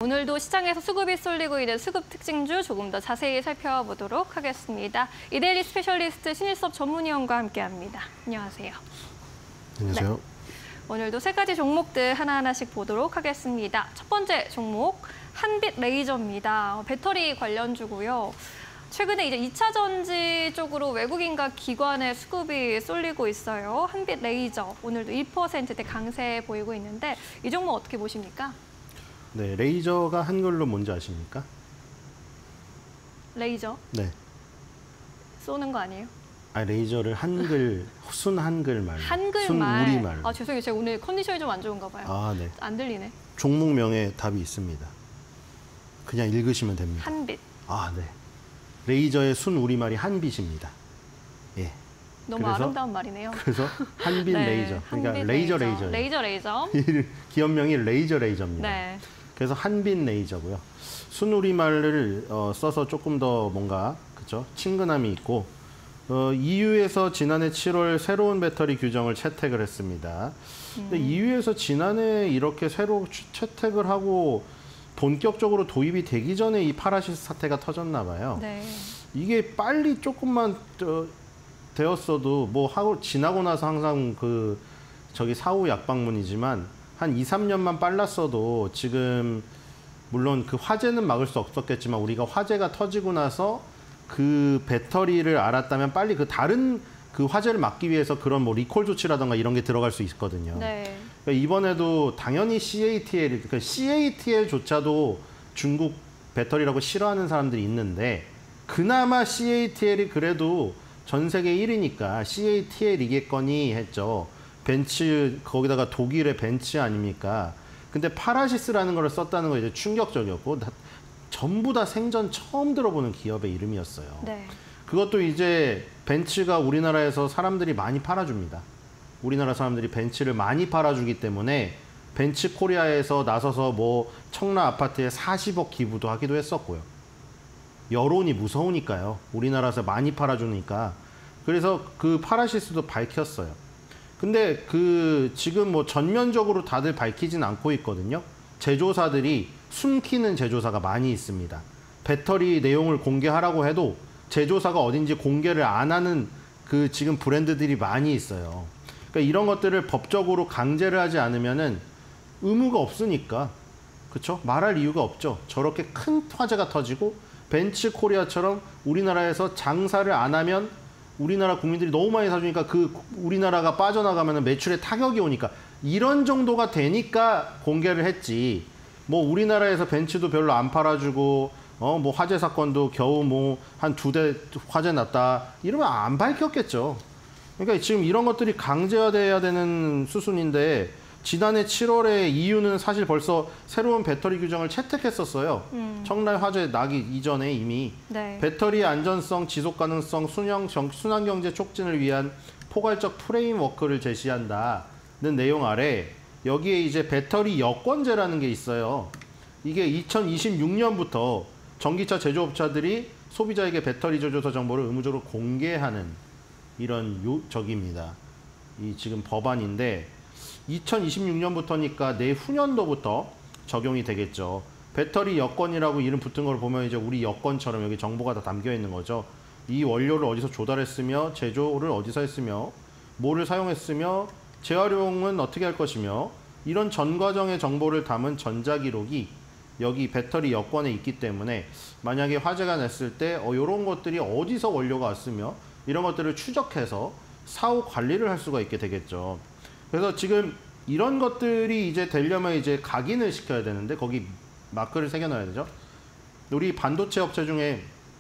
오늘도 시장에서 수급이 쏠리고 있는 수급 특징주 조금 더 자세히 살펴보도록 하겠습니다. 이데일리 스페셜리스트 신일섭 전문위원과 함께합니다. 안녕하세요. 안녕하세요. 네. 오늘도 세 가지 종목들 하나하나씩 보도록 하겠습니다. 첫 번째 종목, 한빛레이저입니다. 배터리 관련주고요. 최근에 이제 2차 전지 쪽으로 외국인과 기관의 수급이 쏠리고 있어요. 한빛레이저, 오늘도 1%대 강세 보이고 있는데 이 종목 어떻게 보십니까? 네, 레이저가 한글로 뭔지 아십니까? 레이저? 네. 쏘는 거 아니에요? 아, 레이저를 한글, 순 한글말. 한글말. 순 우리말. 아, 죄송해요. 제가 오늘 컨디션이 좀 안 좋은가 봐요. 아, 네. 안 들리네. 종목명에 답이 있습니다. 그냥 읽으시면 됩니다. 한빛. 아, 네. 레이저의 순 우리말이 한빛입니다. 예. 너무 그래서, 아름다운 말이네요. 그래서 한빛 네, 레이저. 그러니까 한빛 레이저. 레이저. 기업명이 레이저입니다. 네. 그래서 한빛 레이저고요. 순 우리말을 써서 조금 더 뭔가 그렇죠? 친근함이 있고 EU에서 지난해 7월 새로운 배터리 규정을 채택을 했습니다. 근데 EU에서 지난해 이렇게 새로 채택을 하고 본격적으로 도입이 되기 전에 이 파라시스 사태가 터졌나 봐요. 네. 이게 빨리 조금만 되었어도 뭐 하고 지나고 나서 항상 저기 사후 약방문이지만 한 2, 3년만 빨랐어도 지금 물론 그 화재는 막을 수 없었겠지만 우리가 화재가 터지고 나서 그 배터리를 알았다면 빨리 다른 화재를 막기 위해서 그런 뭐 리콜 조치라던가 이런 게 들어갈 수 있거든요. 네. 그러니까 이번에도 당연히 그러니까 CATL조차도 중국 배터리라고 싫어하는 사람들이 있는데 그나마 CATL이 그래도 전 세계 1위니까 CATL이겠거니 했죠. 벤츠 거기다가 독일의 벤츠 아닙니까? 근데 파라시스라는 걸 썼다는 거 이제 충격적이었고 전부 다 생전 처음 들어보는 기업의 이름이었어요. 네. 그것도 이제 벤츠가 우리나라에서 사람들이 많이 팔아줍니다. 우리나라 사람들이 벤츠를 많이 팔아주기 때문에 벤츠 코리아에서 나서서 뭐 청라 아파트에 40억 기부도 하기도 했었고요. 여론이 무서우니까요. 우리나라에서 많이 팔아주니까. 그래서 그 파라시스도 밝혔어요. 근데 지금 뭐 전면적으로 다들 밝히진 않고 있거든요. 제조사들이 숨기는 제조사가 많이 있습니다. 배터리 내용을 공개하라고 해도 제조사가 어딘지 공개를 안 하는 지금 브랜드들이 많이 있어요. 그러니까 이런 것들을 법적으로 강제를 하지 않으면은 의무가 없으니까. 그렇죠? 말할 이유가 없죠. 저렇게 큰 화재가 터지고 벤츠 코리아처럼 우리나라에서 장사를 안 하면 우리나라 국민들이 너무 많이 사주니까 우리나라가 빠져나가면 매출에 타격이 오니까 이런 정도가 되니까 공개를 했지. 뭐 우리나라에서 벤츠도 별로 안 팔아주고 뭐 화재 사건도 겨우 뭐 한 2대 화재 났다 이러면 안 밝혔겠죠. 그러니까 지금 이런 것들이 강제화돼야 되는 수순인데 지난해 7월에 EU는 사실 벌써 새로운 배터리 규정을 채택했었어요. 청라 화재 나기 이전에 이미. 네. 배터리 안전성, 지속가능성, 순환경제 촉진을 위한 포괄적 프레임워크를 제시한다는 내용 아래 여기에 이제 배터리 여권제라는 게 있어요. 이게 2026년부터 전기차 제조업자들이 소비자에게 배터리 제조사 정보를 의무적으로 공개하는 이런 적입니다. 이 지금 법안인데 2026년부터니까 내후년도부터 적용이 되겠죠. 배터리 여권이라고 이름 붙은 걸 보면 이제 우리 여권처럼 여기 정보가 다 담겨 있는 거죠. 이 원료를 어디서 조달했으며 제조를 어디서 했으며 뭐를 사용했으며 재활용은 어떻게 할 것이며 이런 전 과정의 정보를 담은 전자기록이 여기 배터리 여권에 있기 때문에 만약에 화재가 났을 때 이런 것들이 어디서 원료가 왔으며 이런 것들을 추적해서 사후 관리를 할 수가 있게 되겠죠. 그래서 지금 이런 것들이 이제 되려면 이제 각인을 시켜야 되는데 거기 마크를 새겨놔야 되죠. 우리 반도체 업체 중에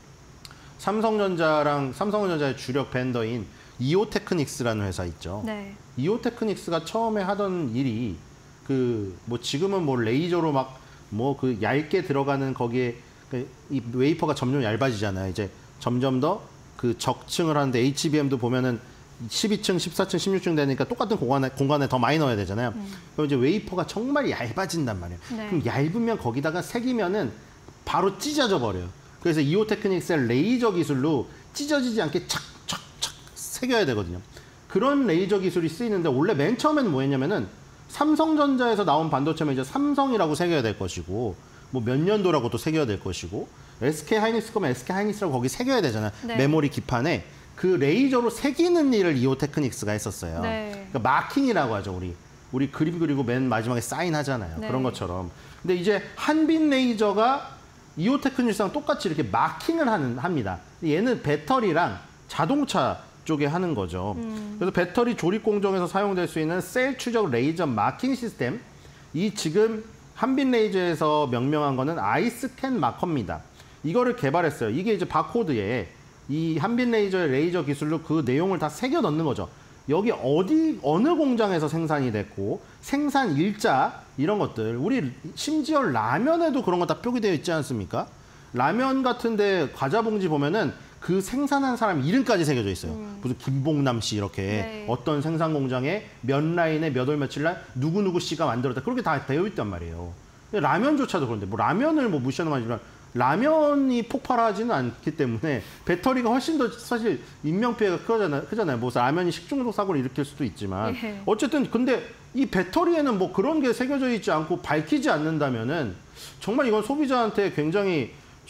삼성전자의 주력 벤더인 이오테크닉스라는 회사 있죠. 네. 이오테크닉스가 처음에 하던 일이 뭐 지금은 뭐 레이저로 막 뭐 얇게 들어가는 거기에 이 웨이퍼가 점점 얇아지잖아요. 이제 점점 더 적층을 하는데 HBM도 보면은 12층, 14층, 16층 되니까 똑같은 공간에 더 많이 넣어야 되잖아요. 그럼 이제 웨이퍼가 정말 얇아진단 말이에요. 네. 그럼 얇으면 거기다가 새기면은 바로 찢어져 버려요. 그래서 이오테크닉스의 레이저 기술로 찢어지지 않게 착착착 새겨야 되거든요. 그런 레이저 기술이 쓰이는데 원래 맨 처음에는 뭐 했냐면은 삼성전자에서 나온 반도체면 이제 삼성이라고 새겨야 될 것이고 뭐 몇 년도라고 또 새겨야 될 것이고 SK 하이닉스 거면 SK 하이닉스라고 거기 새겨야 되잖아요. 네. 메모리 기판에 그 레이저로 새기는 일을 이오 테크닉스가 했었어요. 네. 그러니까 마킹이라고 하죠. 우리 그림 그리고 맨 마지막에 사인하잖아요. 네. 그런 것처럼. 근데 이제 한빛 레이저가 이오 테크닉스랑 똑같이 이렇게 마킹을 합니다. 얘는 배터리랑 자동차 쪽에 하는 거죠. 그래서 배터리 조립 공정에서 사용될 수 있는 셀 추적 레이저 마킹 시스템. 이 지금 한빛 레이저에서 명명한 거는 아이스캔 마커입니다. 이거를 개발했어요. 이게 이제 바코드에 이 한빛 레이저의 레이저 기술로 그 내용을 다 새겨 넣는 거죠. 여기 어느 공장에서 생산이 됐고 생산 일자 이런 것들 우리 심지어 라면에도 그런 거 다 표기되어 있지 않습니까? 라면 같은데 과자 봉지 보면은 그 생산한 사람 이름까지 새겨져 있어요. 무슨 김봉남 씨 이렇게 네. 어떤 생산 공장에 몇 라인에 몇 월 며칠 날 누구 씨가 만들었다 그렇게 다 되어 있단 말이에요. 라면조차도 그런데 뭐 라면을 뭐 무시하는 건 아니지만 라면이 폭발하지는 않기 때문에 배터리가 훨씬 더 사실 인명피해가 크잖아요. 뭐 라면이 식중독 사고를 일으킬 수도 있지만 예. 어쨌든 근데 이 배터리에는 뭐 그런 게 새겨져 있지 않고 밝히지 않는다면은 정말 이건 소비자한테 굉장히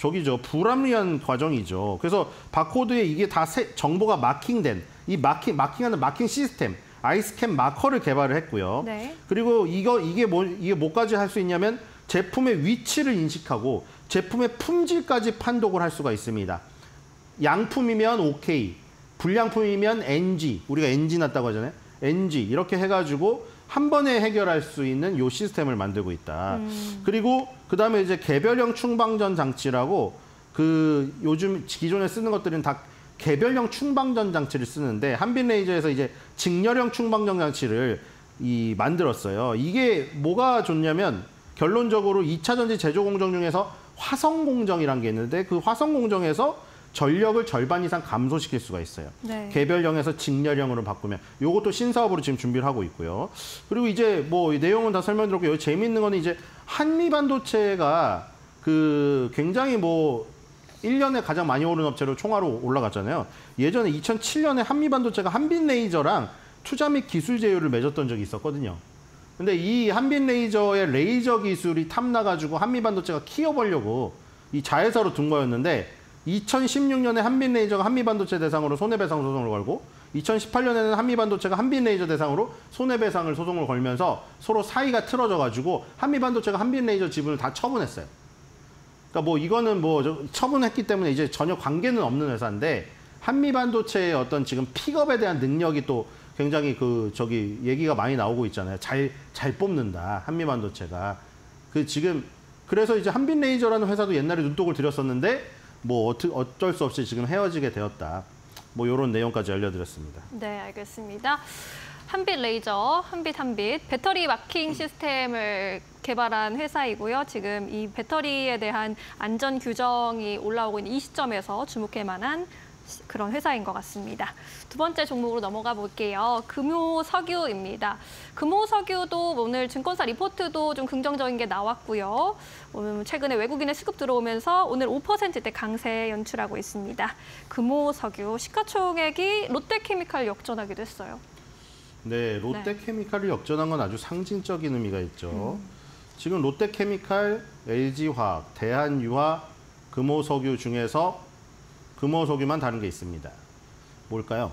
불합리한 과정이죠. 그래서 바코드에 이게 다 정보가 마킹된 이 마킹하는 마킹 시스템 아이스캔 마커를 개발을 했고요. 네. 그리고 이게 뭐까지 할 수 있냐면 제품의 위치를 인식하고 제품의 품질까지 판독을 할 수가 있습니다. 양품이면 OK, 불량품이면 NG, 우리가 NG 났다고 하잖아요. NG 이렇게 해가지고 한 번에 해결할 수 있는 요 시스템을 만들고 있다. 그리고 그다음에 이제 개별형 충방전 장치라고 그 요즘 기존에 쓰는 것들은 다 개별형 충방전 장치를 쓰는데 한빛 레이저에서 이제 직렬형 충방전 장치를 만들었어요. 이게 뭐가 좋냐면 결론적으로 2차 전지 제조 공정 중에서 화성 공정이라는 게 있는데 그 화성 공정에서 전력을 절반 이상 감소시킬 수가 있어요. 네. 개별형에서 직렬형으로 바꾸면 요것도 신사업으로 지금 준비를 하고 있고요. 그리고 이제 뭐 내용은 다 설명드렸고 여기 재미있는 거는 이제 한미 반도체가 그 굉장히 뭐 1년에 가장 많이 오른 업체로 총알로 올라갔잖아요. 예전에 2007년에 한미 반도체가 한빛 레이저랑 투자 및 기술 제휴를 맺었던 적이 있었거든요. 근데 이 한빛 레이저의 레이저 기술이 탐나가지고 한미 반도체가 키워보려고 이 자회사로 둔 거였는데 2016년에 한빛 레이저가 한미 반도체 대상으로 손해배상 소송을 걸고 2018년에는 한미 반도체가 한빛 레이저 대상으로 손해배상을 소송을 걸면서 서로 사이가 틀어져가지고 한미 반도체가 한빛 레이저 지분을 다 처분했어요. 그러니까 뭐 이거는 뭐 처분했기 때문에 이제 전혀 관계는 없는 회사인데 한미 반도체의 어떤 지금 픽업에 대한 능력이 또 굉장히 얘기가 많이 나오고 있잖아요. 잘 뽑는다. 한미 반도체가. 그래서 이제 한빛 레이저라는 회사도 옛날에 눈독을 들였었는데 뭐 어쩔 수 없이 지금 헤어지게 되었다. 뭐 이런 내용까지 알려드렸습니다. 네, 알겠습니다. 한빛 레이저, 한빛 배터리 마킹 시스템을 개발한 회사이고요. 지금 이 배터리에 대한 안전 규정이 올라오고 있는 이 시점에서 주목할 만한 그런 회사인 것 같습니다. 두 번째 종목으로 넘어가 볼게요. 금호석유입니다. 금호석유도 오늘 증권사 리포트도 좀 긍정적인 게 나왔고요. 오늘 최근에 외국인의 수급 들어오면서 오늘 5%대 강세 연출하고 있습니다. 금호석유 시가총액이 롯데케미칼 역전하기도 했어요. 네, 롯데케미칼을 역전한 건 아주 상징적인 의미가 있죠. 지금 롯데케미칼, LG화학, 대한유화, 금호석유 중에서 금호석유만 다른 게 있습니다. 뭘까요?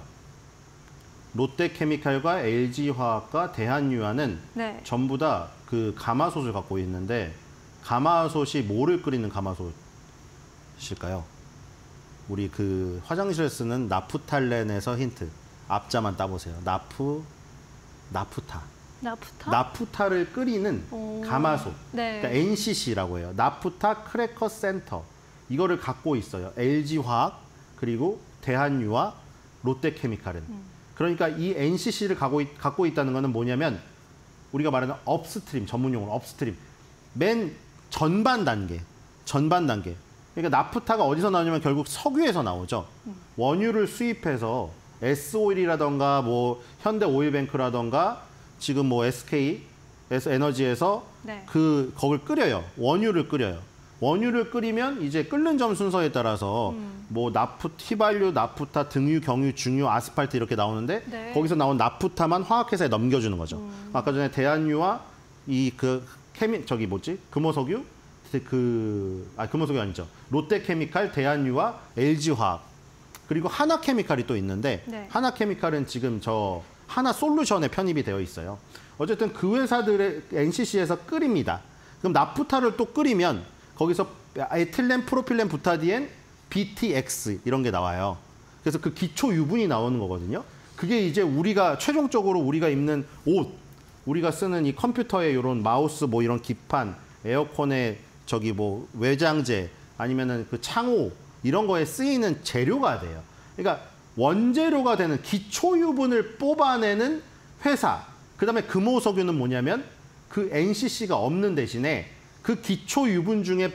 롯데케미칼과 LG화학과 대한유화는 네. 전부 다 그 가마솥을 갖고 있는데 가마솥이 뭐를 끓이는 가마솥일까요? 우리 그 화장실에 쓰는 나프탈렌에서 힌트. 앞자만 따보세요. 나프타. 나프타를 끓이는 가마솥. 네. 그러니까 NCC라고 해요. 나프타 크래커 센터. 이거를 갖고 있어요. LG화학 그리고 대한유화, 롯데케미칼은. 그러니까 이 NCC를 갖고 있다는 거는 뭐냐면 우리가 말하는 업스트림, 전문용어로 업스트림. 맨 전반 단계. 그러니까 나프타가 어디서 나오냐면 결국 석유에서 나오죠. 원유를 수입해서 S오일이라던가 뭐 현대오일뱅크라던가 지금 뭐 SK 에너지에서 네. 거길 끓여요. 원유를 끓여요. 원유를 끓이면 이제 끓는 점 순서에 따라서 뭐 휘발유, 나프타, 등유, 경유, 중유, 아스팔트 이렇게 나오는데 네. 거기서 나온 나프타만 화학회사에 넘겨주는 거죠. 아까 전에 대한유와 금호석유, 금호석유 아니죠. 롯데케미칼, 대한유화, LG화학 그리고 하나케미칼이 또 있는데 네. 하나케미칼은 지금 저 하나솔루션에 편입이 되어 있어요. 어쨌든 그 회사들의 NCC에서 끓입니다. 그럼 나프타를 또 끓이면 거기서 에틸렌 프로필렌 부타디엔 BTX 이런 게 나와요. 그래서 그 기초 유분이 나오는 거거든요. 그게 이제 우리가 최종적으로 우리가 입는 옷, 우리가 쓰는 이 컴퓨터에 이런 마우스 뭐 이런 기판, 에어컨에 저기 뭐 외장재 아니면은 그 창호 이런 거에 쓰이는 재료가 돼요. 그러니까 원재료가 되는 기초 유분을 뽑아내는 회사. 그다음에 금호석유는 뭐냐면 그 NCC가 없는 대신에 그 기초 유분 중에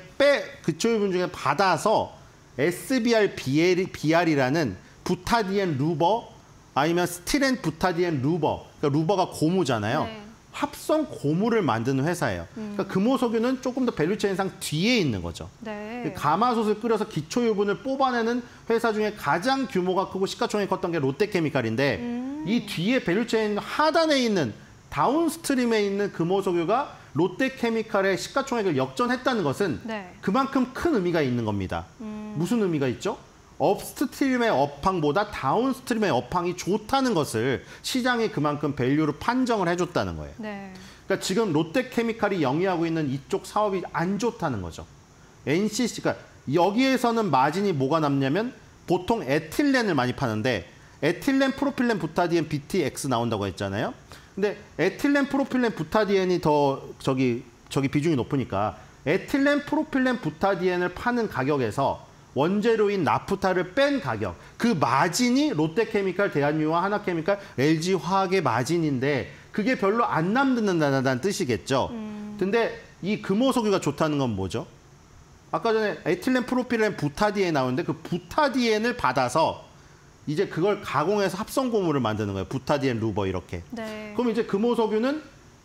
받아서 SBR BR이라는 부타디엔 루버 아니면 스티렌 부타디엔 루버. 그러니까 루버가 고무잖아요. 네. 합성 고무를 만드는 회사예요. 그러니까 금호석유는 조금 더 밸류체인상 뒤에 있는 거죠. 네. 가마솥을 끓여서 기초 유분을 뽑아내는 회사 중에 가장 규모가 크고 시가총액이 컸던 게 롯데케미칼인데 이 뒤에 밸류체인 하단에 있는 다운스트림에 있는 금호석유가 롯데케미칼의 시가총액을 역전했다는 것은 네. 그만큼 큰 의미가 있는 겁니다. 무슨 의미가 있죠? 업스트림의 업황보다 다운스트림의 업황이 좋다는 것을 시장이 그만큼 밸류로 판정을 해줬다는 거예요. 네. 그러니까 지금 롯데케미칼이 영위하고 있는 이쪽 사업이 안 좋다는 거죠. NCC가 여기에서는 마진이 뭐가 남냐면 보통 에틸렌을 많이 파는데 에틸렌 프로필렌 부타디엔 BTX 나온다고 했잖아요. 근데 에틸렌 프로필렌 부타디엔이 더 저기 비중이 높으니까 에틸렌 프로필렌 부타디엔을 파는 가격에서 원재료인 나프타를 뺀 가격, 그 마진이 롯데케미칼, 대한유화, 하나케미칼, LG화학의 마진인데 그게 별로 안 남는다는 뜻이겠죠. 근데 이 금호석유가 좋다는 건 뭐죠? 아까 전에 에틸렌 프로필렌 부타디엔 나오는데 그 부타디엔을 받아서 이제 그걸 가공해서 합성 고무를 만드는 거예요. 부타디엔 루버 이렇게. 네. 그럼 이제 금호석유는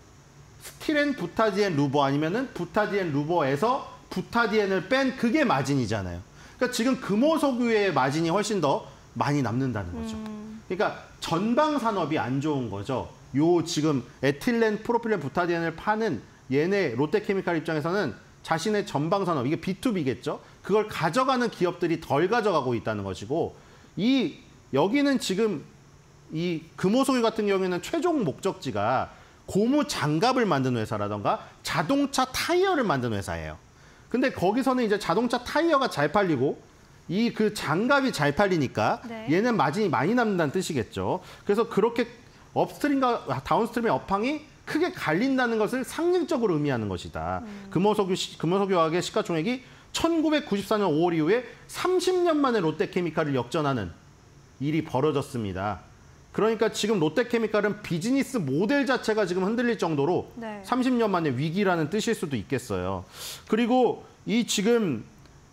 스티렌 부타디엔 루버 아니면은 부타디엔 루버에서 부타디엔을 뺀 그게 마진이잖아요. 그러니까 지금 금호석유의 마진이 훨씬 더 많이 남는다는 거죠. 그러니까 전방 산업이 안 좋은 거죠. 요 지금 에틸렌 프로필렌 부타디엔을 파는 얘네 롯데케미칼 입장에서는 자신의 전방 산업, 이게 B2B겠죠. 그걸 가져가는 기업들이 덜 가져가고 있다는 것이고 여기는 지금 이 금호석유 같은 경우에는 최종 목적지가 고무 장갑을 만드는 회사라던가 자동차 타이어를 만드는 회사예요. 근데 거기서는 이제 자동차 타이어가 잘 팔리고 이 그 장갑이 잘 팔리니까 네. 얘는 마진이 많이 남는다는 뜻이겠죠. 그래서 그렇게 업스트림과 다운스트림의 업황이 크게 갈린다는 것을 상징적으로 의미하는 것이다. 금호석유화학의 시가총액이 1994년 5월 이후에 30년 만에 롯데케미칼을 역전하는 일이 벌어졌습니다. 그러니까 지금 롯데케미칼은 비즈니스 모델 자체가 지금 흔들릴 정도로 네. 30년 만에 위기라는 뜻일 수도 있겠어요. 그리고 이 지금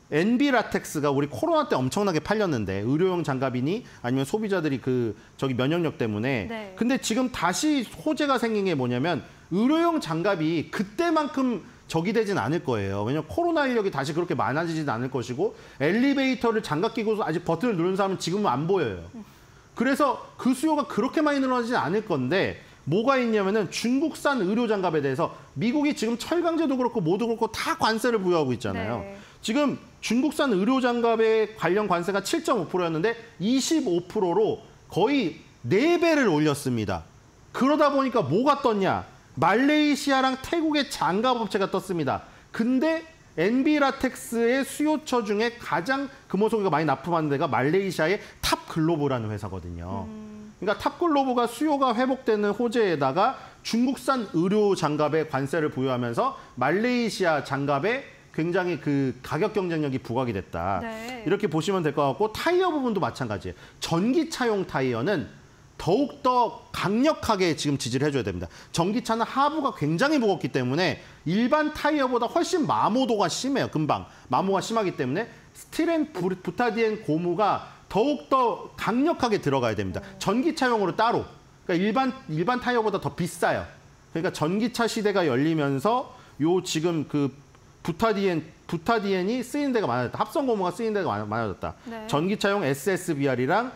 NB라텍스가 우리 코로나 때 엄청나게 팔렸는데 의료용 장갑이니 아니면 소비자들이 저기 면역력 때문에 네. 근데 지금 다시 호재가 생긴 게 뭐냐면 의료용 장갑이 그때만큼 적이 되진 않을 거예요. 왜냐면 코로나 인력이 다시 그렇게 많아지진 않을 것이고 엘리베이터를 장갑 끼고 아직 버튼을 누르는 사람은 지금은 안 보여요. 그래서 그 수요가 그렇게 많이 늘어나지 않을 건데 뭐가 있냐면은 중국산 의료 장갑에 대해서 미국이 지금 철강제도 그렇고 뭐도 그렇고 다 관세를 부여하고 있잖아요. 네. 지금 중국산 의료 장갑의 관련 관세가 7.5%였는데 25%로 거의 4배를 올렸습니다. 그러다 보니까 뭐가 떴냐? 말레이시아랑 태국의 장갑 업체가 떴습니다. 근데 NB라텍스의 수요처 중에 가장 금호석유가 많이 납품하는 데가 말레이시아의 탑글로브라는 회사거든요. 그러니까 탑글로브가 수요가 회복되는 호재에다가 중국산 의료 장갑에 관세를 부여하면서 말레이시아 장갑에 굉장히 그 가격 경쟁력이 부각이 됐다. 네. 이렇게 보시면 될 것 같고 타이어 부분도 마찬가지예요. 전기차용 타이어는 더욱더 강력하게 지금 지지를 해줘야 됩니다. 전기차는 하부가 굉장히 무겁기 때문에 일반 타이어보다 훨씬 마모도가 심해요. 금방. 마모가 심하기 때문에 스티렌 부타디엔 고무가 더욱더 강력하게 들어가야 됩니다. 전기차용으로 따로. 그러니까 일반 타이어보다 더 비싸요. 그러니까 전기차 시대가 열리면서 요 지금 그 부타디엔이 쓰이는 데가 많아졌다. 합성 고무가 쓰이는 데가 많아졌다. 네. 전기차용 SSBR이랑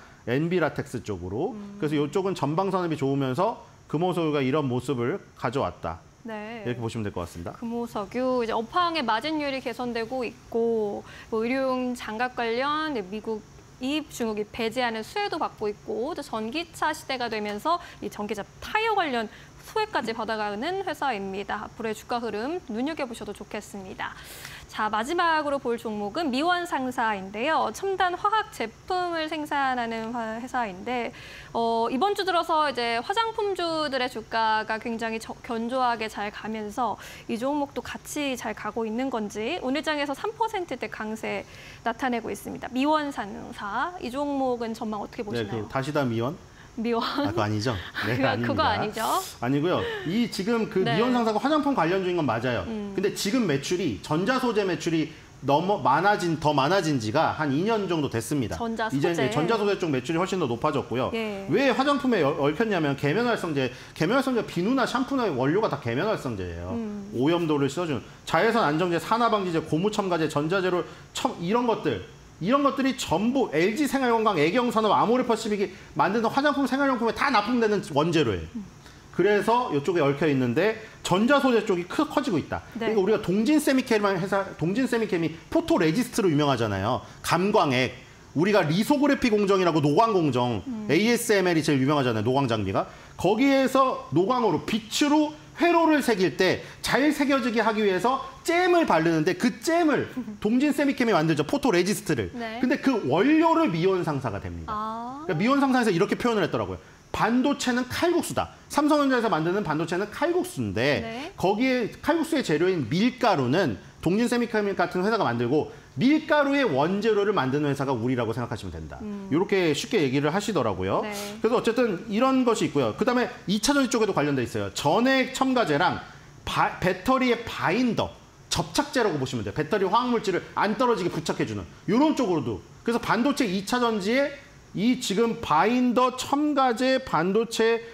NB라텍스 쪽으로. 그래서 이쪽은 전방 산업이 좋으면서 금호석유가 이런 모습을 가져왔다. 네. 이렇게 보시면 될 것 같습니다. 금호석유 이제 업황의 마진율이 개선되고 있고 뭐 의료용 장갑 관련 미국 이입 중국이 배제하는 수혜도 받고 있고 또 전기차 시대가 되면서 이 전기차 타이어 관련 수혜까지 받아가는 회사입니다. 앞으로의 주가 흐름 눈여겨보셔도 좋겠습니다. 자, 마지막으로 볼 종목은 미원 상사인데요. 첨단 화학 제품을 생산하는 회사인데 이번 주 들어서 이제 화장품주들의 주가가 굉장히 견조하게 잘 가면서 이 종목도 같이 잘 가고 있는 건지 오늘 장에서 3%대 강세 나타내고 있습니다. 미원 상사 이 종목은 전망 어떻게 보시나요? 네, 다시다 미원? 미원. 그거 아니죠? 네, 그거 아니죠? 아니고요. 이 지금 그 네. 미원 상사가 화장품 관련주인 건 맞아요. 근데 지금 매출이 전자 소재 매출이 더 많아진 지가 한 2년 정도 됐습니다. 전자 소재. 이제 전자 소재 쪽 매출이 훨씬 더 높아졌고요. 예. 왜 화장품에 얽혔냐면 계면활성제 비누나 샴푸나 원료가 다 계면활성제예요. 오염도를 씻어주는 자외선 안정제, 산화방지제, 고무첨가제, 전자재료 이런 것들이 전부 LG 생활건강, 애경산업, 아모레퍼시픽이 만드는 화장품 생활용품에 다 납품되는 원재료예요. 그래서 이쪽에 얽혀 있는데 전자 소재 쪽이 커지고 있다. 네. 그러니까 우리가 동진세미캠이 포토레지스트로 유명하잖아요. 감광액. 우리가 리소그래피 공정이라고 노광 공정, ASML이 제일 유명하잖아요. 노광 장비가. 거기에서 노광으로 빛으로 회로를 새길 때 잘 새겨지게 하기 위해서 잼을 바르는데 그 잼을 동진세미캠이 만들죠. 포토레지스트를. 네. 근데 그 원료를 미원 상사가 됩니다. 그러니까 미원 상사에서 이렇게 표현을 했더라고요. 반도체는 칼국수다. 삼성전자에서 만드는 반도체는 칼국수인데 네. 거기에 칼국수의 재료인 밀가루는 동진세미캠 같은 회사가 만들고 밀가루의 원재료를 만드는 회사가 우리라고 생각하시면 된다. 이렇게 쉽게 얘기를 하시더라고요. 네. 그래서 어쨌든 이런 것이 있고요. 그다음에 2차 전지 쪽에도 관련돼 있어요. 전액 첨가제랑 배터리의 바인더, 접착제라고 보시면 돼요. 배터리 화학물질을 안 떨어지게 부착해주는 이런 쪽으로도. 그래서 반도체 2차 전지에 이 지금 바인더, 첨가제, 반도체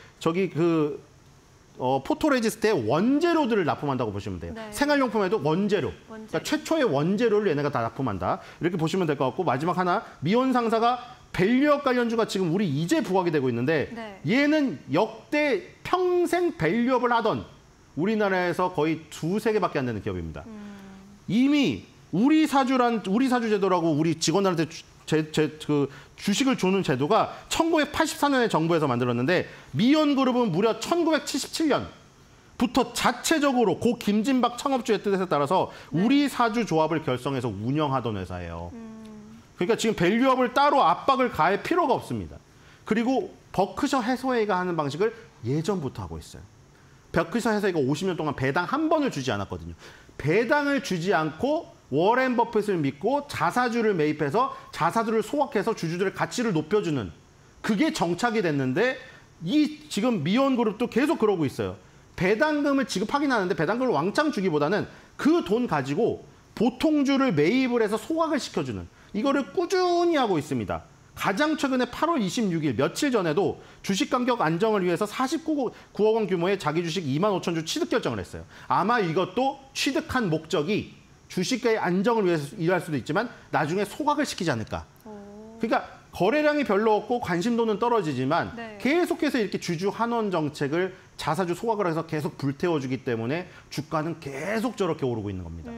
포토레지스트의 원재료들을 납품한다고 보시면 돼요. 네. 생활용품에도 원재료. 그러니까 최초의 원재료를 얘네가 다 납품한다. 이렇게 보시면 될 것 같고 마지막 하나 미원 상사가 밸류업 관련주가 지금 우리 이제 부각이 되고 있는데 네. 얘는 역대 평생 밸류업을 하던 우리나라에서 거의 2~3개밖에 안 되는 기업입니다. 이미 우리 사주 제도라고 우리 직원들한테 주식을 주는 제도가 1984년에 정부에서 만들었는데 미연그룹은 무려 1977년부터 자체적으로 고 김진박 창업주의 뜻에 따라서 우리 사주 조합을 결성해서 운영하던 회사예요. 그러니까 지금 밸류업을 따로 압박을 가할 필요가 없습니다. 그리고 버크셔 해서웨이가 하는 방식을 예전부터 하고 있어요. 버크셔 해서웨이가 50년 동안 배당 한 번을 주지 않았거든요. 배당을 주지 않고 워렌 버핏을 믿고 자사주를 매입해서 자사주를 소각해서 주주들의 가치를 높여주는 그게 정착이 됐는데 이 지금 미원그룹도 계속 그러고 있어요. 배당금을 지급하긴 하는데 배당금을 왕창 주기보다는 그 돈 가지고 보통주를 매입을 해서 소각을 시켜주는 이거를 꾸준히 하고 있습니다. 가장 최근에 8월 26일 며칠 전에도 주식 가격 안정을 위해서 49억 원 규모의 자기 주식 25,000주 취득 결정을 했어요. 아마 이것도 취득한 목적이 주식가의 안정을 위해서 일할 수도 있지만 나중에 소각을 시키지 않을까. 그러니까 거래량이 별로 없고 관심도는 떨어지지만 네. 계속해서 이렇게 주주 환원 정책을 자사주 소각을 해서 계속 불태워주기 때문에 주가는 계속 저렇게 오르고 있는 겁니다.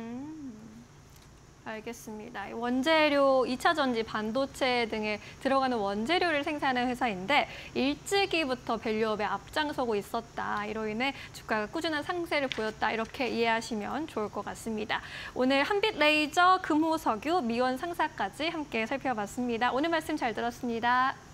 알겠습니다. 원재료, 2차 전지, 반도체 등에 들어가는 원재료를 생산하는 회사인데 일찍이부터 밸류업에 앞장서고 있었다. 이로 인해 주가가 꾸준한 상세를 보였다. 이렇게 이해하시면 좋을 것 같습니다. 오늘 한빛레이저, 금호석유, 미원 상사까지 함께 살펴봤습니다. 오늘 말씀 잘 들었습니다.